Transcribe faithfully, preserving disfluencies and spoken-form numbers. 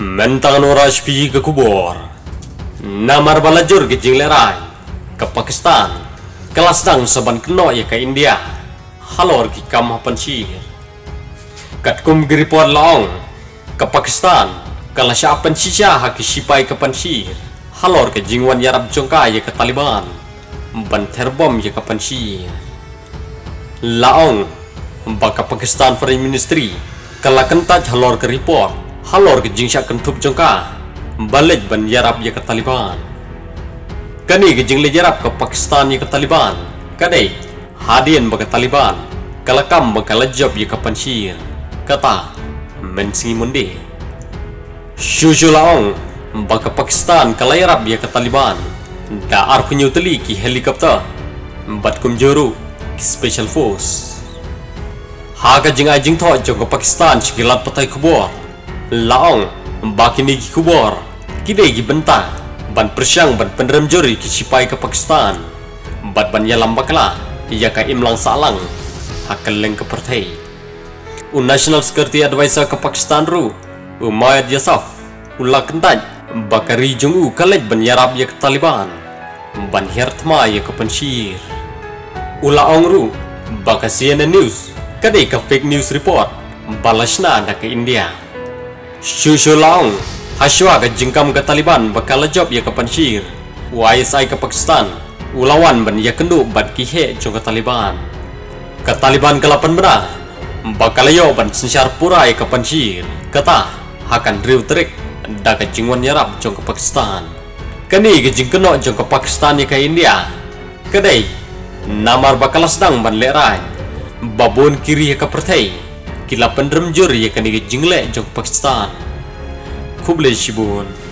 Mentang Nuraj pi ke kubur. Namar balajur ke jinglerai ke Pakistan. Kelas dang saban keno ya ke India. Halor ki kam hapan Kat kum giripor laong ke Pakistan. Kala syapan sisya haki sipai ke pansir. Halor ke jingwan yarab jongka ya ke Taliban. Ban terbom ya ke pansir. Laong baka Pakistan Foreign Ministry. Kala kentaj halor ke report. Halor ke jingsya kentup jongka balik ban yarab ya ke Taliban. Kani ke jing le yarab ke Pakistan ya ke Taliban. Kadai hadian baka Taliban kalakam baka lajab ya ke pansir. Kata mensingi mundi Shushu laong baka Pakistan kala yarab ya ke Taliban. Daar penyuteli ki helikopter bat kum juru ki special force. Haga jing ajing tho jong ke Pakistan sikilat patai kubur. Laong bakini ki kubur kidai ki benta ban persyang ban penderem juri ki sipai ke Pakistan bat ban yalam bakla ya ka imlang salang hakeleng ke pertai un National Security Advisor ke Pakistan ru Umayyad Yasaf ulah kentaj bakari jungu kalej ban yarab ya ke Taliban ban hertma ya ke pensyir ulah ongru baka C N N News kadai ke fake news report balasna anda ke India. Shushu laong haswa ke jingkam ke Taliban bakal job ya ke pansir Y S I ke Pakistan ulawan ban ya kendu ban kihe jong ke Taliban ke Taliban ke lapan bera bakal yo ban sensyar pura ya ke pansir kata hakan driu trik da ke jingwan yarab jong ke Pakistan kani ke jingkeno jong ke Pakistan ya ke India kadai namar bakal sedang ban lerai babon kiri ya ke pertai kila penderem juri ya kani jingle jong Pakistan. Kublai Shibun.